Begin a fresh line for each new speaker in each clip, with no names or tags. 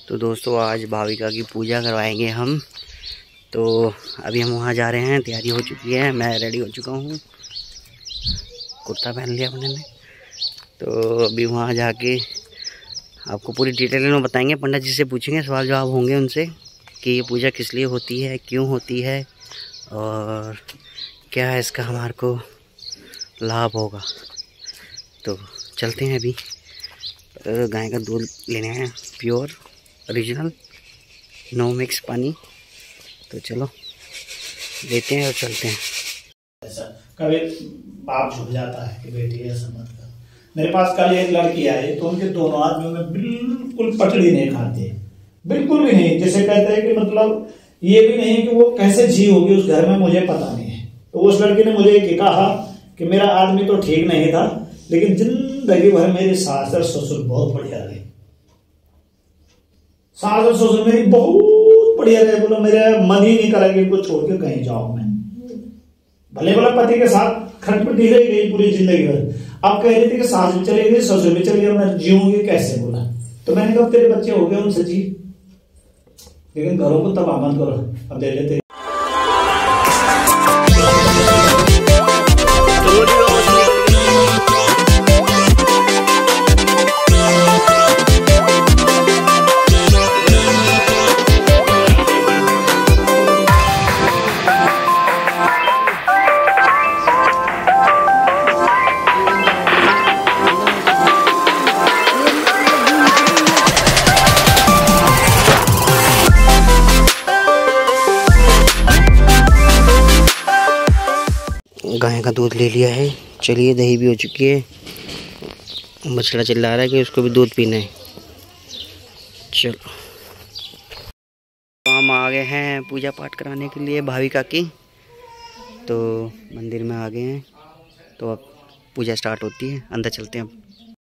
तो दोस्तों आज भाविका की पूजा करवाएंगे हम। तो अभी हम वहाँ जा रहे हैं, तैयारी हो चुकी है, मैं रेडी हो चुका हूँ, कुर्ता पहन लिया अपने ने। तो अभी वहाँ जाके आपको पूरी डिटेल में बताएंगे, पंडित जी से पूछेंगे, सवाल जवाब होंगे उनसे कि ये पूजा किस लिए होती है, क्यों होती है और क्या है इसका हमारे को लाभ होगा। तो चलते हैं अभी। गाय का दूध लेने हैं, प्योर ओरिजिनल, नो मिक्स पानी। तो चलो लेते हैं और चलते हैं।
ऐसा कभी बाप झुक जाता है कि बेटी ऐसा मत कर। मेरे पास कल एक लड़की आई तो उनके दोनों आदमियों में बिल्कुल पटड़ी नहीं खाते, बिल्कुल भी नहीं। जैसे कहते हैं कि मतलब ये भी नहीं कि वो कैसे जी होगी उस घर में, मुझे पता नहीं है। तो उस लड़की ने मुझे कहा कि मेरा आदमी तो ठीक नहीं था, लेकिन जिंदगी भर मेरे सास और ससुर बहुत बढ़िया रहे। सास और ससुर मेरी बहुत बढ़िया रहे। बोला मेरा मन ही नहीं करा कि इनको छोड़ के कहीं जाऊं मैं। भले भला पति के साथ खटपटी रही गई पूरी जिंदगी भर। अब कह रही थी कि सास भी चली गई, ससुर भी चली गई, मैं जीऊंगी कैसे। बोला तो मैंने कहा तेरे बच्चे हो गए उनसे जी, लेकिन घरों को तबाह मत करो। अब दे लेते
गाय का दूध ले लिया है। चलिए दही भी हो चुकी है। बछड़ा चिल्ला रहा है कि उसको भी दूध पीना है। चलो हम आ गए हैं पूजा पाठ कराने के लिए भाविका की। तो मंदिर में आ गए हैं, तो अब पूजा स्टार्ट होती है। अंदर चलते हैं अब।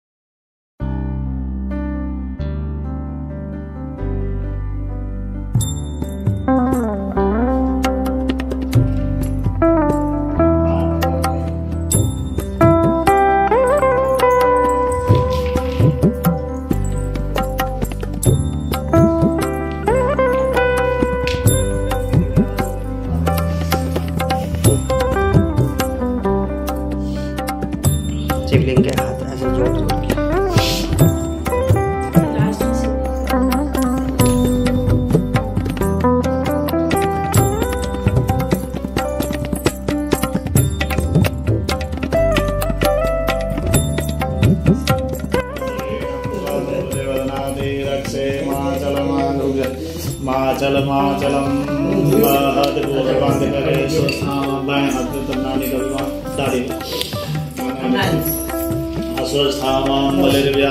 शिवलिंग के हाथ ऐसे जोड़ जोड़ के
माचलम बंद करे अस्वस्थामां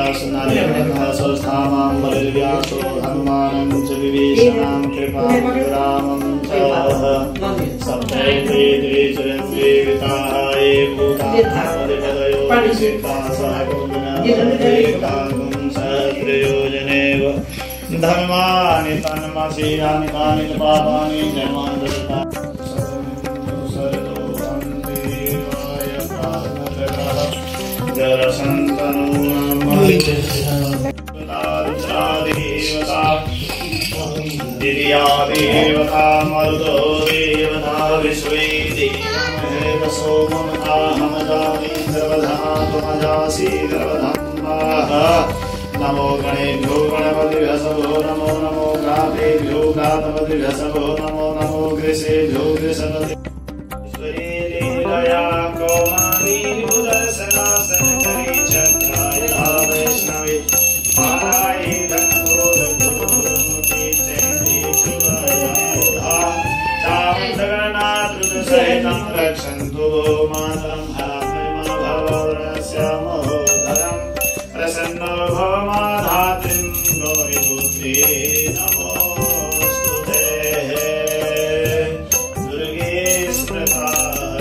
बलिर्व्यासो हनुमानं च विभीषणां कृपाभिरामं च सप्तैते द्विचरन्देविताः ये भूतानामधिपतयो विशिष्टाः सहकुम्भुं सहस्रयोजनेव धर्माणि तन्मसीयानि तानि च पापानि जन्मान्तरता देवता मरुतो देवता विश्वे देवसो ममताहमदामि सर्वधा त्वमजासि सर्वधम्माः। नमो गणेभ्यो गणपतिभ्यः सबो नमो नमो गातेभ्यो गातपतिभ्यः सबो नमो नमो गृसेभ्यो गृषपतिभ्यो लीलया कौमारी दर्शनासनकरी चक्राया वैष्णवी महाराई सहितं रक्षन्तु मातरं हरमोधरं प्रसन्नो भव माधात्रीं गौरीपुत्री नमोस्तुते। दुर्गे स्मृता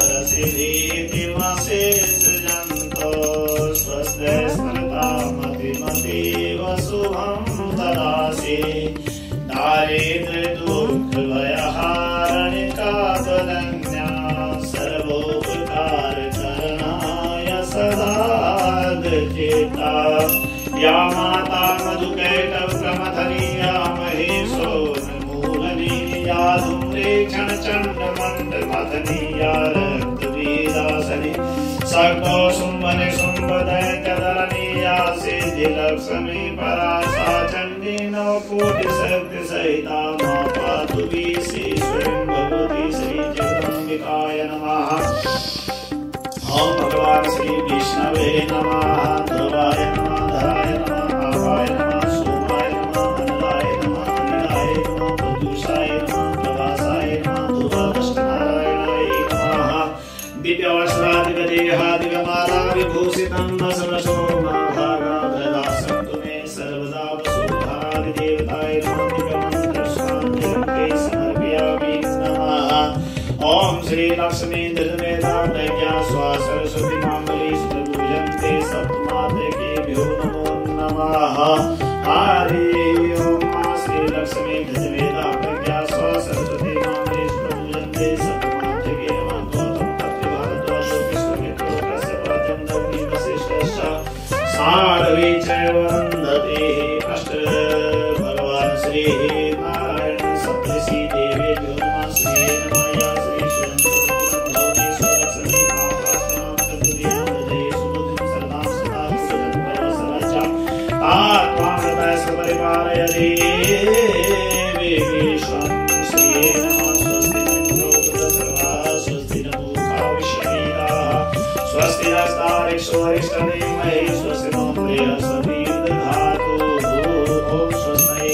रसिधीतिमशेषजन्तो स्वस्ते स्मृता मतिमतीव शुभं ददासि। दारिद्र्य दुःख भयहारणिका त्वदन्या सर्वोपकार करणाय सदा चेता। या माता मधुकैटव प्रमथनीया प्रिया रक्तवीदासने सक्तो शुम्भने शुम्भदैत्यधरणीया सिद्धिलक्ष्मी परा सा चण्डी नवकोटि शक्ति सहिता मा पातु विशेश्वरीं भगवती श्री जगदम्बिकाय नमः। ओम भगवान श्री विष्णवे नमः। ध्रुवाय नमः, धराय नमः, भावाय नमः, सोमाय नमः, अनलाय नमः, नीलाय नमः, प्रद्युषाय नमः, प्रभासाय नमः, ध्रुवदष्टनारायणाय नमः। दिव्यवस्त्रादिगदेहादिगमाला विभूषितं वसवशोभाभागाधरासं तुमे सर्वदा वसुधादिदेवताय नमः। दिव्यमन्त्रशान्तिरङ्गे समर्पयामि नमः। ओम श्री लक्ष्मी धृतमेधा प्रज्ञा स्वा सरस्वती मांगली पूजन्ते सप्तमातृकेभ्यो नमो नमः। हरि ओम श्री लक्ष्मी धृतमेधा प्रज्ञा स्वा सरस्वती मांगली पूजन्ते सप्तमातृके नमः। गौतम पत्नी भारद्वाज विश्वमित्रो कश्यपाद्यं दग्नि वसिष्ठश्च सारवे च वन्दते अष्ट भगवान श्री नारायण सप्तऋषि देवेभ्यो नमः। श्री नमः। स्वस्ति नस्तारिक्षोरिष्टने महे स्वस्ति नो प्रियस्वती दधातु। ओम स्वस्ति।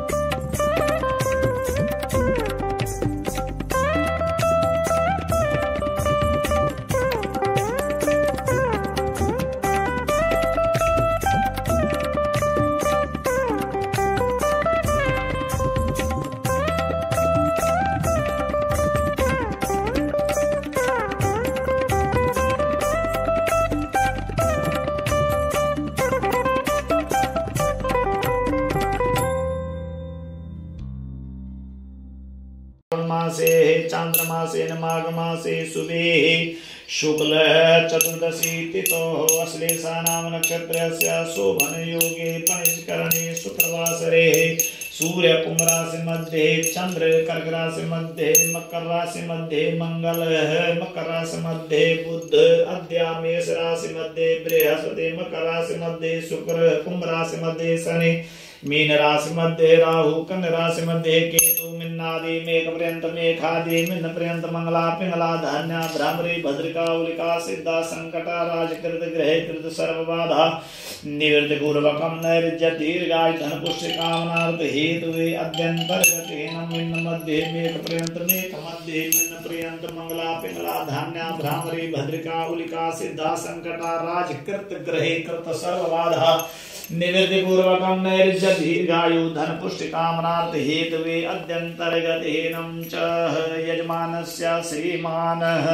चांद्रमासे माघ मासे शुभे शुक्ल चतुर्दशी तिथो अश्लेषा नाम नक्षत्रस्य शोभन योगे पनिष्करणे शुक्रवासरे सूर्य कुंभ राशि मध्ये चंद्र कर्क राशि मध्ये मकर राशि मध्ये मंगल मकर राशि मध्ये बुध अद्या मेष राशि मध्ये बृहस्पति मकर राशि मध्ये शुक्र कुंभ राशि मध्ये शनि मीन राशि मध्ये राहु कन्या राशि मध्ये केतु मिन्नादि मेघ पर्यंत मेघादि मिन्न पर्यंत मंगला पिंगला धान्या भ्रामरी भद्रिका उलिका सिद्धा संकटा राजकृत ग्रह कृत सर्वबाधा निवृत्ति पूर्वकम नैर्ज्य दीर्घायु धन पुष्टि कामनार्थ हेतु अद्यंतर्गतेन मिन्न मध्ये मेघ पर्यंत मेघ मध्ये मिन्न पर्यंत मंगला पिंगला धान्या भ्रामरी भद्रिका उलिका सिद्धा संकटा राजकृत ग्रह कृत सर्वबाधा निवृत्ति पूर्वकम नैर्ज्य दीर्घायु धन पुष्टि कामनार्थ हेतवे अद्यंतर्गतेनं च यजमानस्य श्रीमानः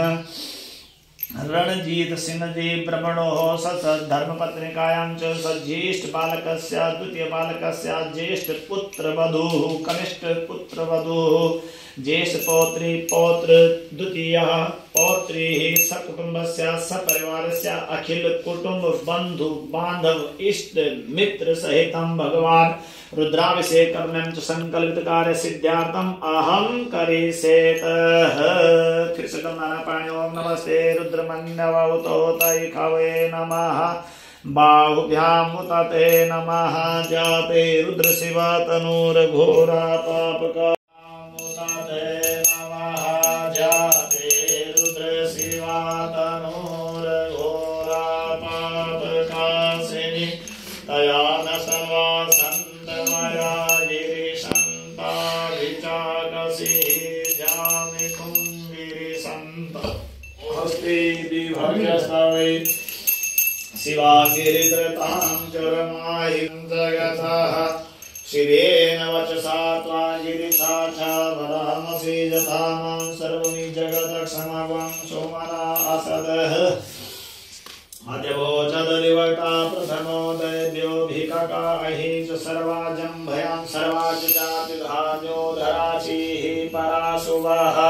रणजीत सिंहजी ब्रह्मणो धर्मपत्निकायां च सज्येष्ठ बालकस्य द्वितीय बालकस्य ज्येष्ठ पुत्र वधूः कनिष्ठ पुत्र वधूः ज्येष्ठ पौत्री पौत्र द्वितीयः पौत्री सकुटुंबस्य सपरिवारस्य अखिल कुटुंब बंधु बांधव इष्ट मित्र सहितं भगवान रुद्राभिषेकं च संकल्पित कार्य सिद्ध्यार्थम अहं करिष्येतः। कृष्ण नारायण ओम नमस्ते रुद्रमन्यवतो तै खवे नमः बाहुभ्याम उतते नमः जाते रुद्र शिवा तनूर घोरा पापका शिवागिरिधृतां चरमाहिं जगतः शिवेन वचसा त्वा गिरिसाक्षा वदामसि यथा मां सर्वमि जगदक्षमगं सोमना असदः मध्यभोजदलिवटा प्रथमो दैव्योऽभिककाहि च सर्वाजं भयां सर्वाज जातिधान्यो धराचिः पराशुवः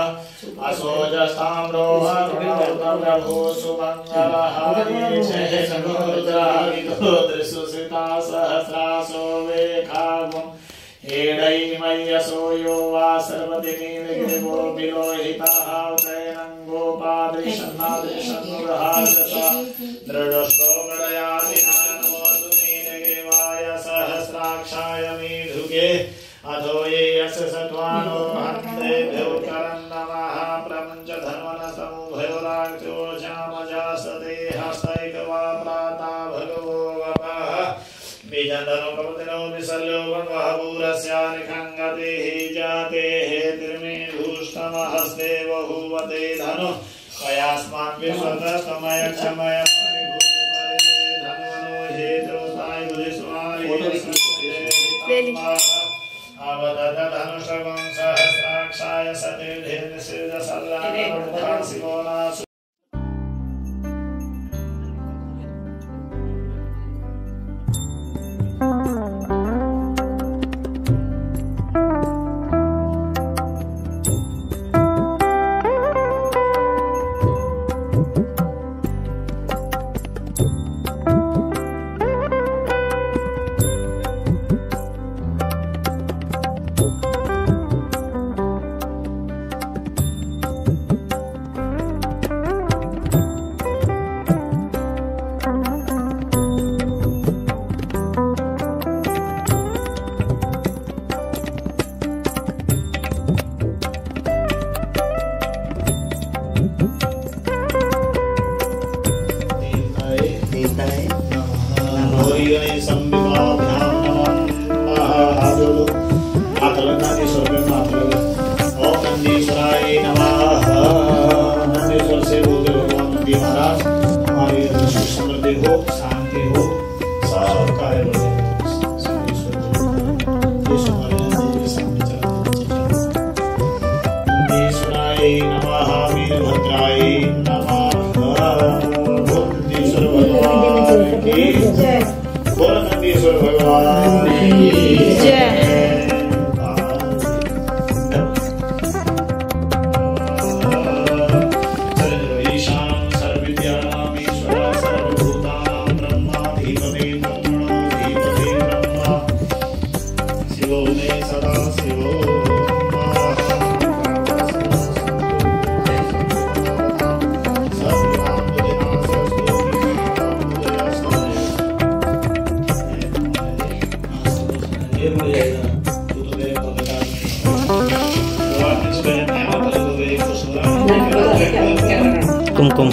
असोजस्ताम्रोहप्रभो सुमङ्गलः सुसिता सहस्रासो वेखागुं हेडैमय्यसो यो वा सर्वदिनीर्गिरिवो विलोहितः उदयनं सहस्राक्षाय मेधुके अधो ये यस्य सत्वानो हन्ते भ्योत्करन्नमः प्रपञ्च धर्मन समुभयोराक्त्यो श्यामजासते हस्तैकवा प्राता भगवो गपः बीजन्दनो कपतिनो विसर्यो गणवहपूरस्यानिखङ्गते हि जाते हे तिर्मेधूष्टमहस्ते बहुवते धनु कयास्मान् विश्वतस्तमय क्षमय धन्वनो हेतुताय बुधिस्वारि धनुषगं सहस्राक्षाय सतीर्धेर्निषेधसल्लाशिवोनासु
कुमकुम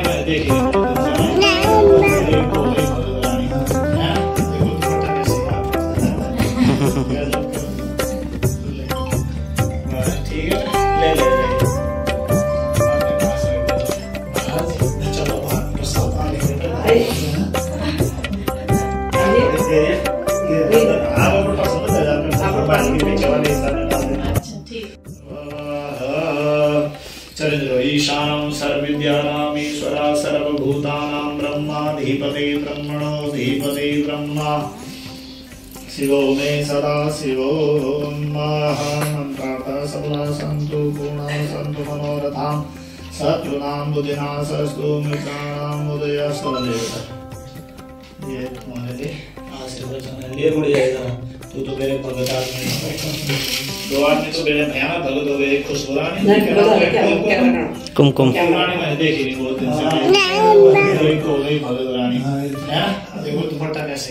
ईशानं सर्वविद्यानां ईश्वरा सर्वभूतानां ब्रह्माधिपते ब्रह्मणोऽधिपते ब्रह्मा शिवो मे सदा शिवो मंत्रार्थः सबला सन्तु पूर्णा सन्तु मनोरथां शत्रूणां बुद्धिनाशस्तु मित्राणां उदयस्तु देवता। ये तुम्हारे लिए आशीर्वचन है। ये मुड़ जाएगा तू तो मेरे भगत आदमी दो आदमी तो मेरे भयानक भगत हो गए। खुशबुरानी
कुमकुम
मैंने देखी नहीं बहुत दिन से को गई भगत रानी है। देखो दुपट्टा कैसे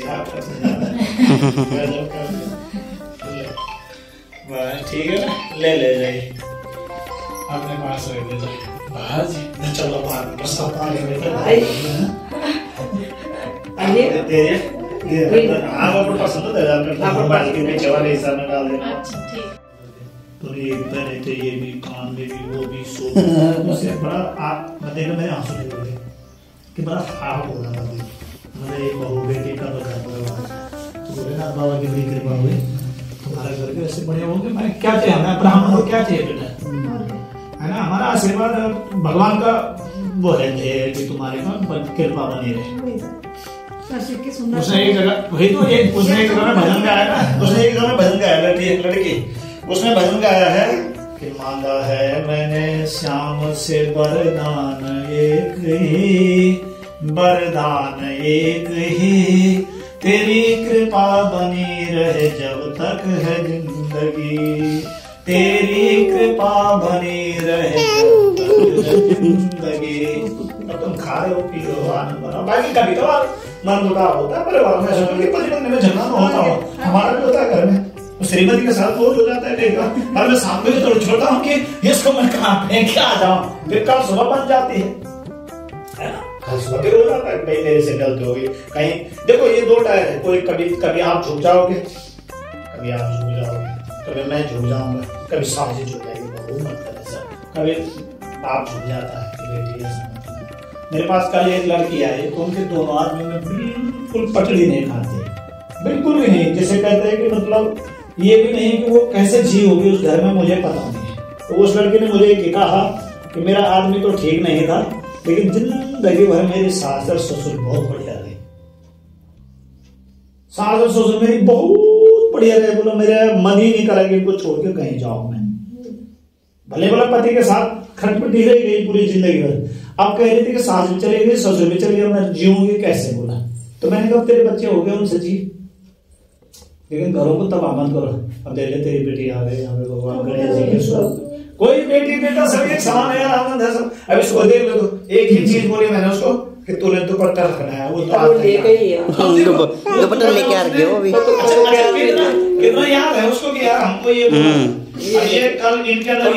ठीक है ना ले ले जाइए अपने पास रख दे चलो बाहर प्रसाद आप पसंद है पीछे वाले हिस्सा में डाल देना। तो ये पहले थे ये भी कान में भी वो भी सो बड़ा आप देखो मेरे आंसू निकल गए कि बड़ा हार्ड हो रहा था। मतलब एक बहू बेटी का बता तो भोलेनाथ बाबा की बड़ी कृपा हुई तुम्हारे घर के ऐसे बड़े होंगे। मैं क्या चाहिए मैं ब्राह्मण को क्या चाहिए बेटा है ना। हमारा आशीर्वाद भगवान का वो रहते है कि तुम्हारे का कृपा बनी रहे। उसने एक जगह वही तो ये उसने एक जगह में भजन गाया ना। उसने एक जगह में भजन गाया लड़की उसने भजन गाया है कि मांगा है मैंने श्याम से वरदान एक ही तेरी कृपा बनी रहे जब तक है जिंदगी। तेरी कृपा बनी रहे जिंदगी। अब तुम खा रहे हो, पी रहे हो, आनंद मनाओ। बाकी कभी कभार मन मुटाव होता है परिवार में, पति पत्नी में झगड़ा होता हो, हमारा भी होता है घर में। श्रीमती के साथ बहुत हो जाता है कई बार, और मैं सामने भी थोड़ा छोटा हूँ कि इसको मैं कहाँ फेंक के आ जाऊं, फिर कल सुबह बन जाती है ना, कल सुबह फिर हो जाता है भाई मेरे से गलती हो गई कहीं। देखो ये दो टायर है, कोई कभी आप झुक जाओगे, कभी आप झुक जाओगे, कभी मैं झुक जाऊंगा, कभी सामने झुक जाएगी बहू मत कर ऐसा, कभी बाप झुक जाता है कि बेटी ऐसा मत कर। मेरे पास कल एक लड़की आई तो उनके दोनों आदमी में बिल्कुल पटड़ी नहीं खाते, बिल्कुल भी नहीं। जैसे कहते हैं कि मतलब ये भी नहीं कि वो कैसे जी होगी उस घर में, मुझे पता नहीं है। तो उस लड़की ने मुझे कहा कि मेरा आदमी तो ठीक नहीं था, लेकिन जिंदगी भर मेरी सास और ससुर बहुत बढ़िया रहे, सास और ससुर मेरी बहुत बढ़िया रहे। बोला मेरा मन ही नहीं करा कि इनको छोड़ के कहीं जाऊं मैं। भले बोला पति के साथ खटपटी रह गई पूरी जिंदगी भर, अब कह रही थी कि सास भी चली गई, ससुर भी चली गई, मैं जीऊंगी कैसे। बोला तो मैंने कहा तेरे बच्चे हो गए उनसे जी, लेकिन घरों को तबाह मत करो। अब देख ले तेरी बेटी आ गई, यहाँ पे भगवान गणेश जी के स्वरूप, कोई बेटी बेटा सब एक समान है, आनंद है सब। अब इसको देख लो, एक ही चीज बोली मैंने उसको कि तूने दुपट्टा रखना है, वो दुपट्टा लेके आ रही है वो भी। कितना याद है उसको कि यार हमको ये ये कल इनके अंदर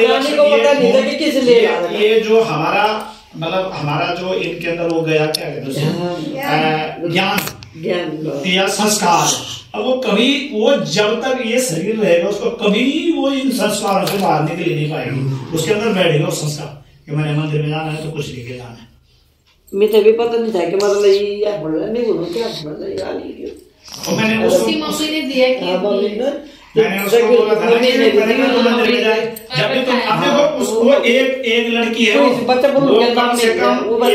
ये जो हमारा मतलब हमारा जो इनके अंदर वो गया क्या कहते हैं ज्ञान या संस्कार, अब वो कभी वो जब तक ये शरीर रहेगा उसको कभी वो इन संस्कारों से बाहर निकल नहीं पाएगी। उसके अंदर बैठेगा वो संस्कार कि मैंने मंदिर में जाना है तो कुछ लेके जाना है।
मुझे भी पता नहीं था कि मतलब ये बोल रहा नहीं बोलूं क्या बोल रहा यार।
तो मैंने उसकी
मम्मी ने दिया कि
मैंने उसको बोला था मंदिर में जाए, जब भी तुम अब देखो उसको एक लड़की है
बच्चा
वो कम से कम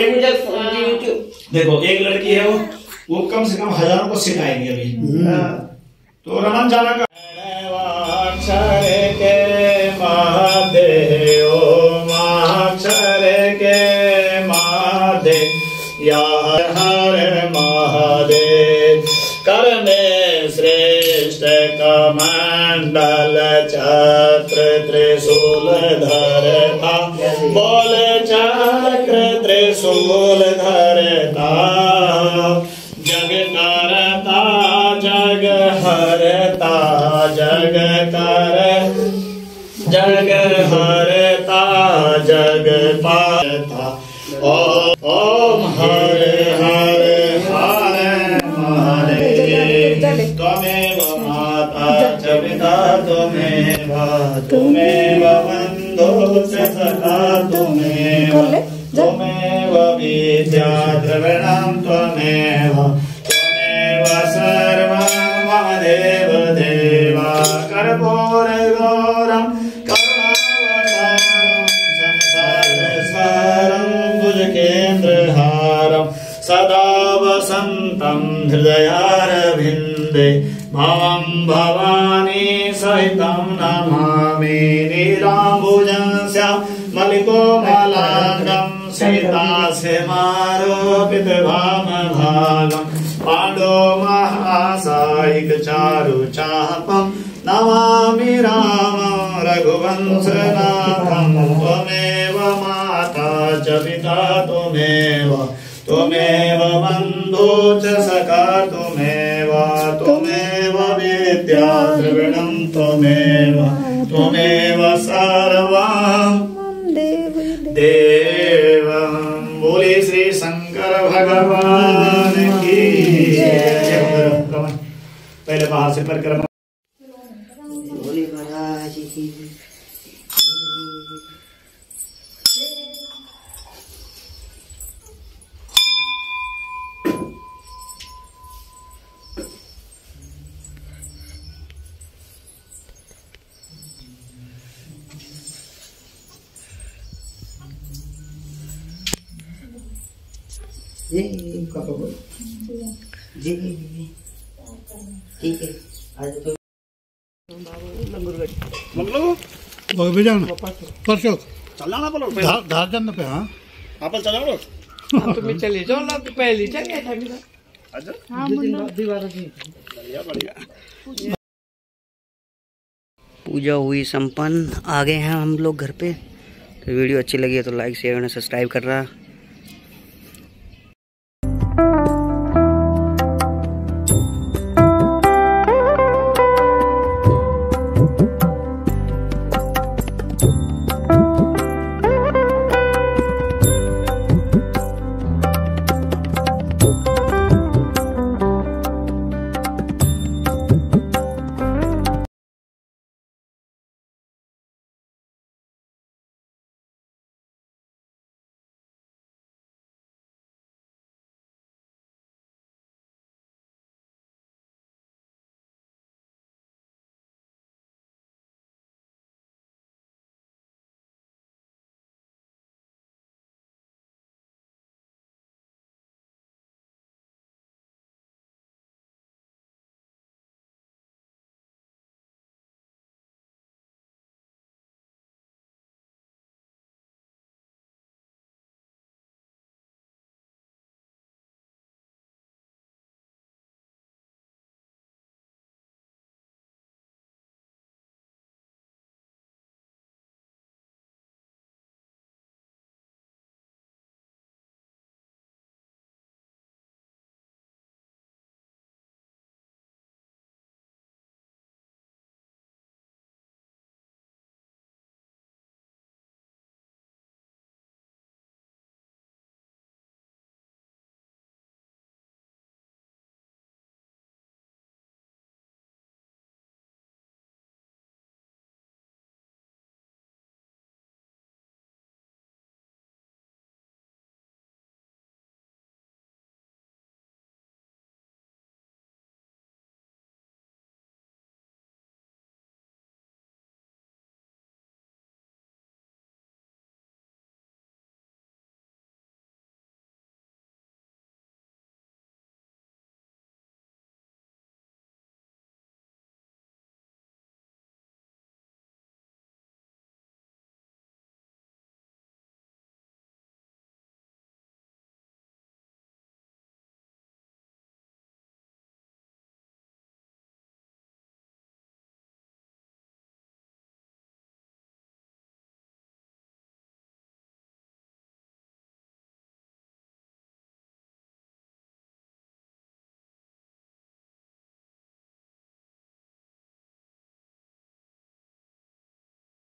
देखो एक लड़की है वो कम से कम हजारों को सिखाएंगे अभी। तो रमन जाना का अक्षर के महादेव अक्षर के महादेव या हर महादेव कर में श्रेष्ठ कमंडल छत्र त्रिशूल धरता बोल चक्र त्रिशूल धरता जग करता जग हरता जग कर जग हरता जग पाता ओम हरे हरे हरे महादेव त्वमेव माता च पिता त्वमेव त्वमेव बन्धो च सखा त्वमेव त्वमेव विद्या द्रविणं त्वमेव त्वमेव सर्वं मम देव देव कर्पूरगौरं करुणावतारं संसारसारं भुजगेन्द्रहारं सदा वसन्तं हृदयारविन्दे भवं भवानी सहितं नमामि नीलाम्बुजं श्यामलिकोमलाङ्गं सीतास्यमारोपित भामभागं पाण्डो महासायिकचारुचापं नमामि रामं रघुवंशनाथं त्वमेव माता च पिता त्वमेव त्वमेव बन्धो च सखा त्वमेव त्वमेव विद्या द्रविणं त्वमेव त्वमेव सर्वं देवं। बोले श्री शंकर भगवान की जय। पहले बाहर से परिक्रमा
बोले महाराज की। जी ठीक है आज तो
परसों चलना ना बोलो धार जाना पे। हाँ आप चला लो
तुम्हें चले जाओ ना पहले चले था मेरा।
अच्छा
हाँ दीवार
बढ़िया बढ़िया।
पूजा हुई संपन्न, आ गए हैं हम लोग घर पे। तो वीडियो अच्छी लगी है तो लाइक शेयर और सब्सक्राइब करना।